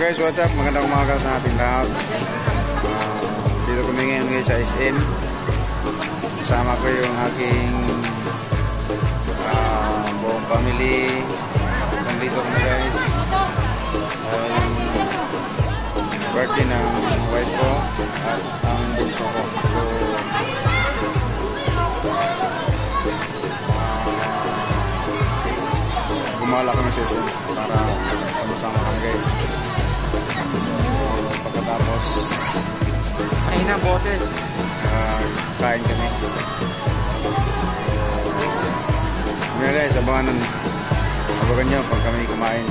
guys, what's up? Magandang umaga sa ating lahat. Dito kami ngayon guys sa SM. Kasama ko yung aking buong family. Nandito kami guys. Birthday ng wife ko at ang bunso ko. So, gumala kami sa SM para sama-sama kami guys. Pagkatapos ayun na boses, kain kami. Muna guys, abangan nyo pag kami kumain.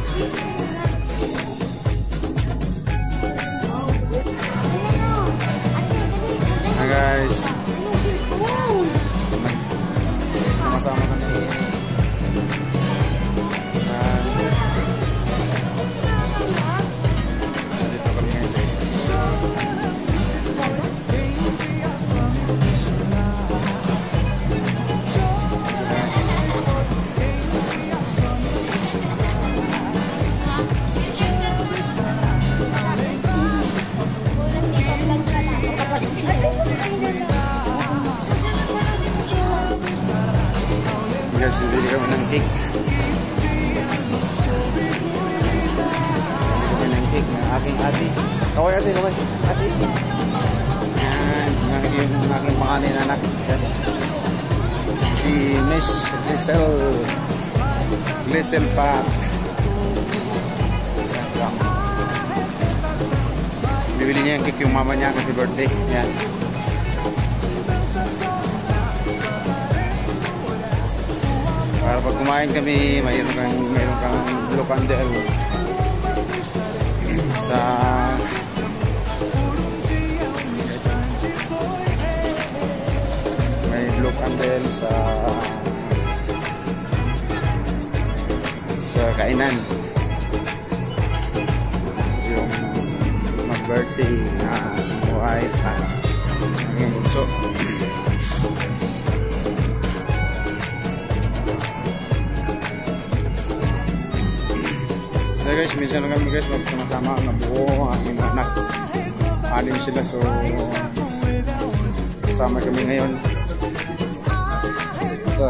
Na guys, sama-sama kami. Guys, bibili kami ng cake. Bibili kami ng cake ng aking ate. Kaway ate, kaway. Ate. Yan, yung aking panganin anak. Si Miss Lisel Pat. Bibili niya yung cake yung mama niya kasi birthday. Yan. Para pag kumain kami, mayroon kang blue candle sa blue candle sa kainan. Yung mag-birthday na wife ang bunso. So guys, minsan lang kami guys magsama-sama na buo ang aking anak. Anim sila, so kasama kami ngayon sa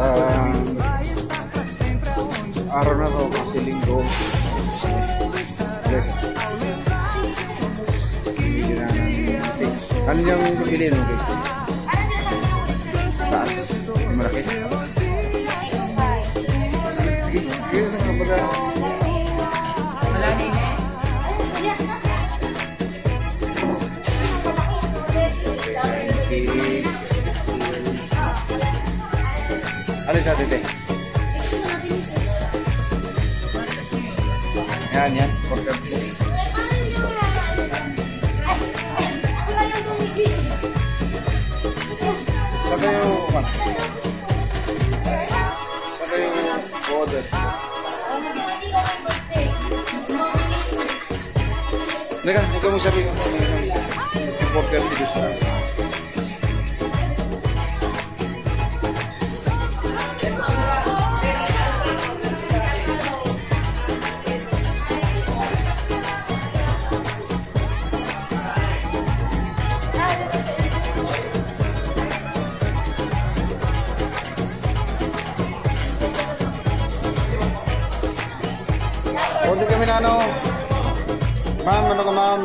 araw na to kasi linggo. Guys, bibili na ng cake. Ano yung bibili ng cake? Taas, malaki. Kaya na kapag ano siya tete? Yan. Saka yung order. Ikaw mo sabi ko yung order dito sa order kami na ano? Ma'am, ano ka ma'am?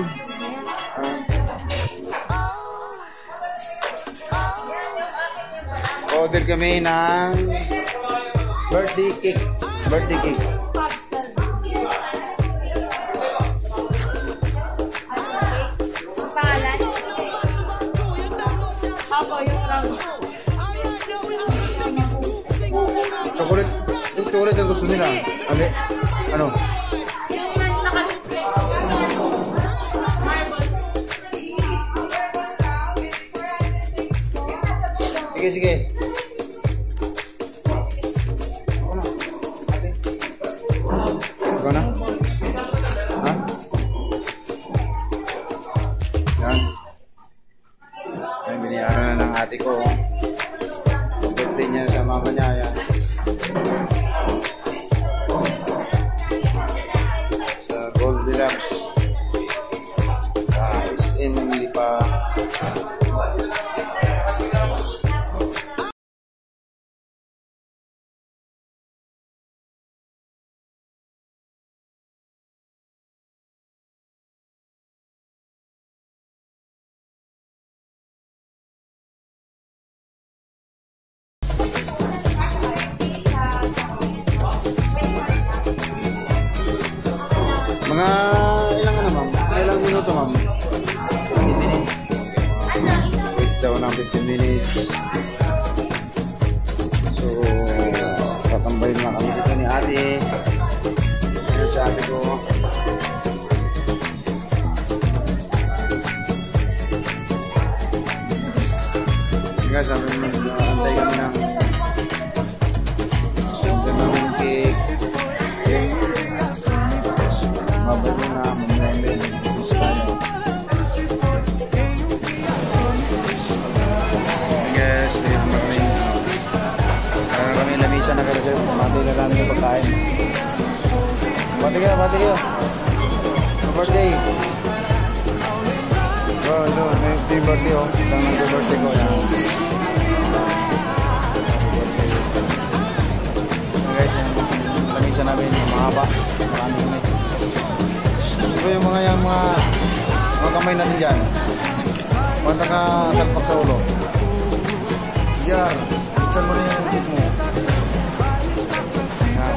Order kami ng birthday cake. Birthday cake. Pangalan? Ako, yung round. Chocolate. Yung chocolate ang gusto nila. Ano? Yung naka-display. Sige. Ikaw na? Ha? Yan. Yan, biniyaran na ng ate ko. Birthday niya sa mama niya. Yan. Sa Gold Deluxe. Mga ilang ano ma'am? Ilang minuto ma'am? 15 minutes. Wait daw ng 15 minutes. So, tatambayin lang kami dito ni ate. Ayun sa ate ko. Guys, sabi mo, antay kami ng cake. Mabali na, mamemben. Guys, dito na kami. Kaya kami lamisa na kayo. Mati na lang yung pagkain. Bati kayo, bati kayo. Birthday. So, ito yung birthday oh. Isang nag-birthday ko. Yan. Guys, lamisa namin. Mahaba. Marami kami. Ito yung mga kamay natin dyan. Basta ka salpak sa ulo. Yan. Iksan mo na yung tip mo. Yan.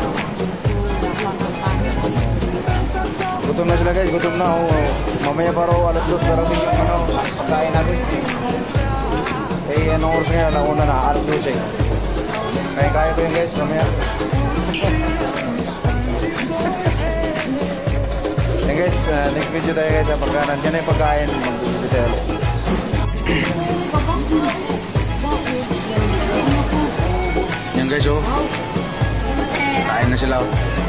Gutom na sila guys. Gutom na. Mamaya pa raw alas 2 darating yung pagkain natin. Eh, anong oras ngayon? Nauna na. Alas 12. Kaya ko yun guys. Mamaya. Yan guys, next video tayo guys. Pagka nandiyan na yung pagkain, mag-video tayo. Yan guys oh. Kain na sila oh.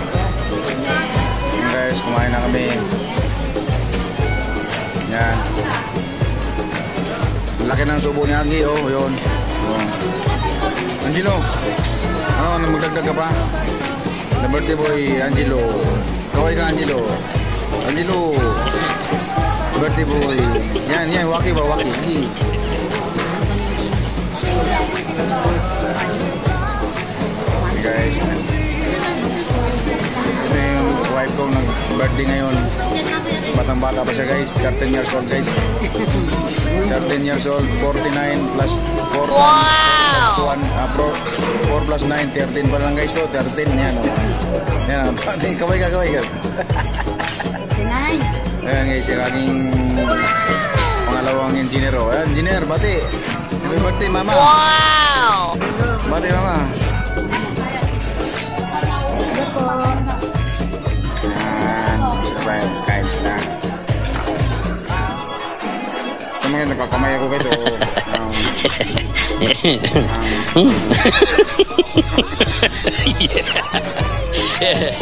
Yan guys, kumain na kami. Yan. Laki ng subo ni Agi oh. Yun oh. Angelo, ano magdagdag ka pa? The birthday boy Angelo. Kaway ka Angelo. Angelo. Birthday boy. Yan, waki ba? Waki. Guys. Ito yung wife ko nag-birthday ngayon. Batang-bata pa siya guys. 13 years old guys. 13 years old. 49 plus 4 plus 1. 4 plus 9. 13 pa lang guys to. 13 yan. Yan. Kaway ka. Ayan guys, yung aking pangalawang engineer oh. Ayan, engineer, bati. Happy birthday, mama. Wow! Bati, mama. Ayan, sabay, kain sila. Ito mga nagkakamay ako guys oh. Yeah.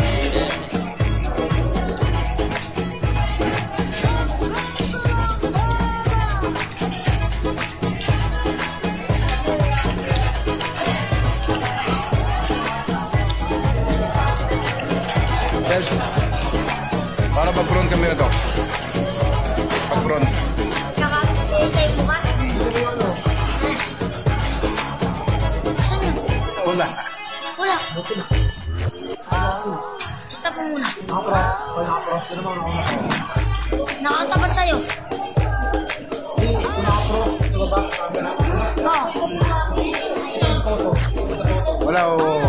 Para pag-front kami na ito. Pag-front. Sa'yo mo ba? Wala. Stop mo muna. Nakatapat sa'yo. Wala oh.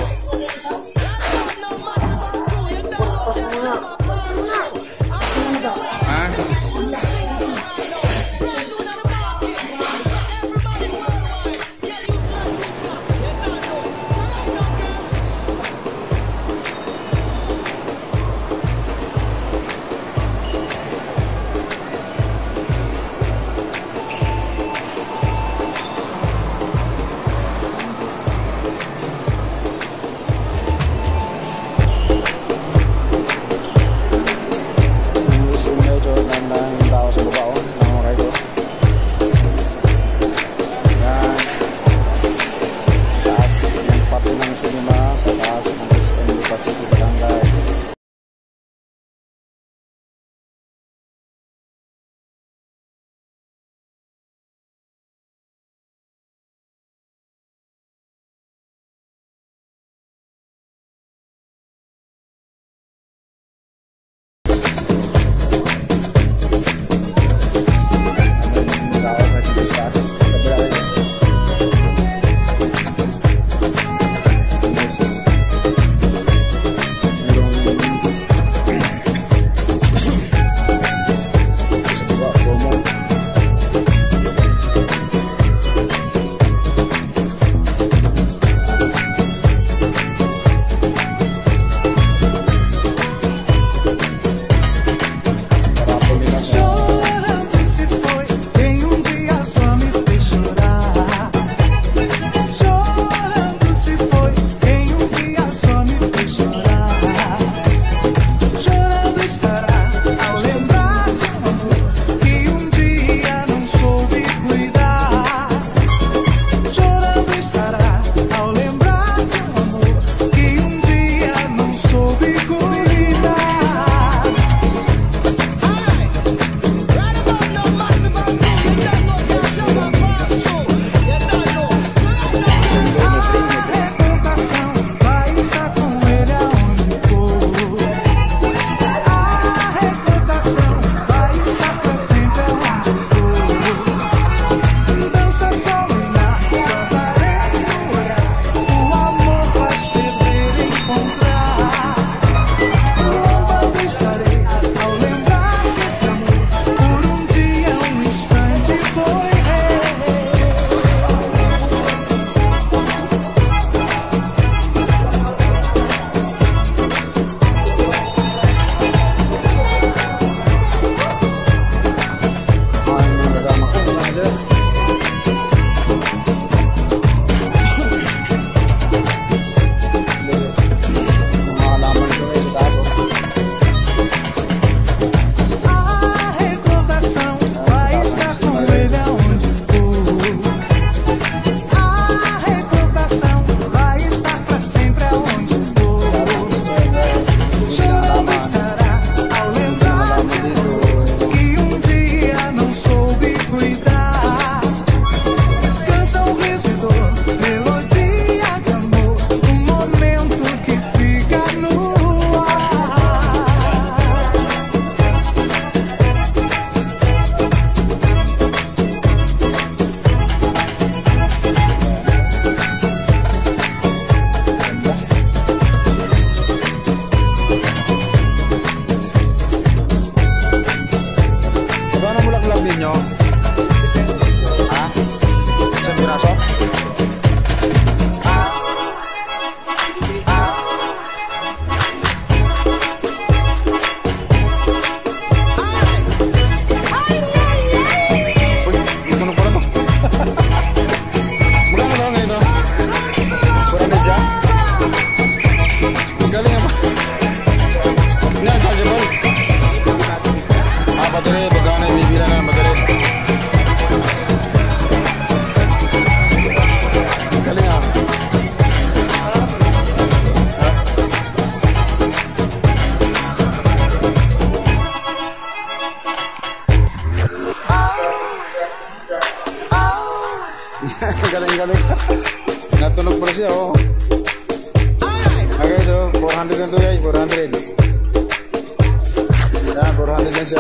guys,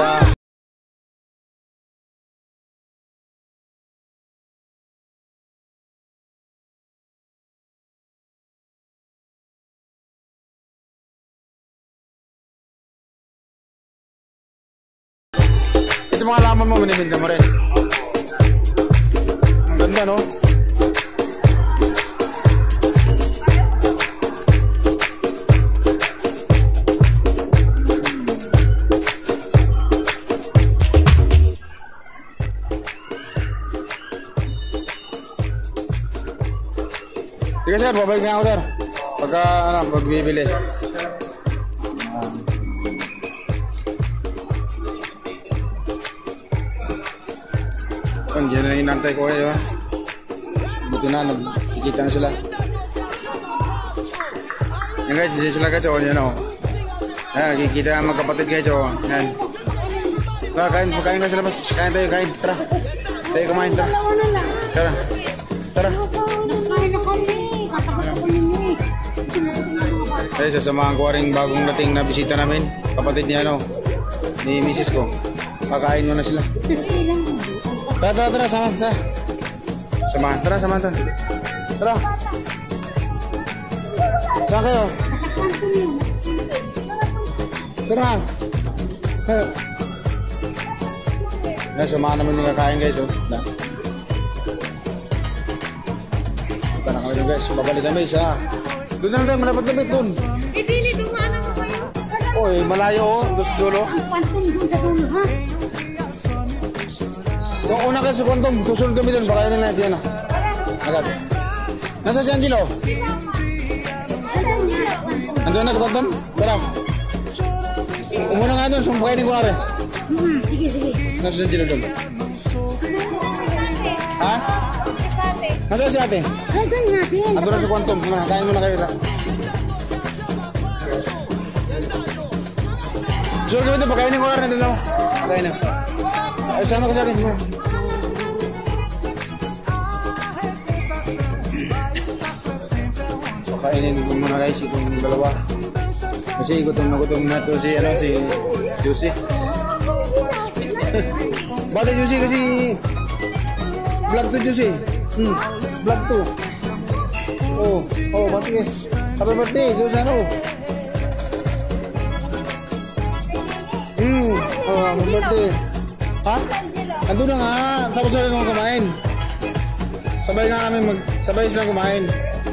ito mga laman mo, minibinta mo rin. Ang ganda, no? Sige sir, babalik nga ako sir. Pagka magbibili. Diyan na inantay ko kayo ha. Buti na, nagkikita na sila. Yan guys, dito sila guys. Yan o. Yan, nagkikita ang magkapatid guys o. Yan. Tara, kain ka sila mas. Kain tayo, kain. Tara. Tayo kumain, tara. Tara. Tara. Guys, sasamahan ko rin bagong dating na bisita namin. Kapatid niya ano. Ni misis ko. Pakain mo na sila. Tara, sama. Tara. Tara. Saan kayo? Tara. Samahan namin yung kakain guys. Punta na kami guys. Babalik kami sa... Doon na tayo, malapad kami doon. Hindi, dumaan ako kayo. Oy, malayo o. Doon dulo. Ang kwantum doon sa dulo, ha? Kung una ka sa kwantum, susunod kami doon. Baka yun natin yan. Agad. Nasa si Angelo? Nandun na sa kwantum? Tara. Umuna nga doon, sumpakain ni Kuwari. Sige. Nasa si Angelo doon? Ha? Nasa si ate? Nandun natin. Nandun na sa kwantum. Kain mo na kayo. Susunod kami doon, pakain ni Kuwari. Nandun na. Pakain na. Sama ka sa akin. Kainin ko muna guys itong dalawa. Kasi gutom na to si Juicy. Bata Juicy kasi vlog to Juicy. Vlog to. Oh, bati eh. Happy birthday, Juicy ano. Happy birthday. Ha? Ando na nga, tapos na kami kumain. Sabay silang kumain.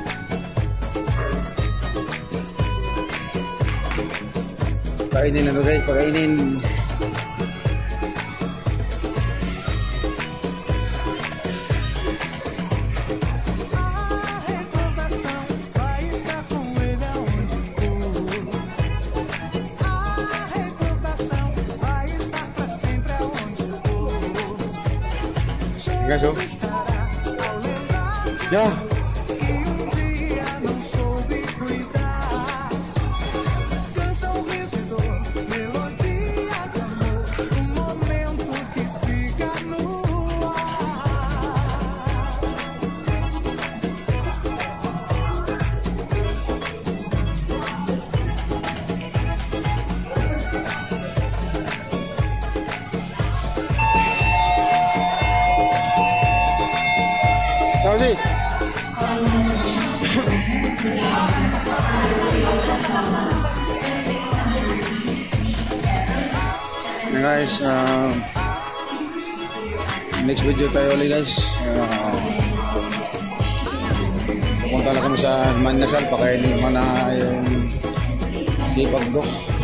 Pakainin na guys, pakainin. Guys, oh. Yeah. Tahu sih. Nah guys, next video tayo ulit guys. Pupunta na kami sa Manasal, pakainin naman na yung sipag dok.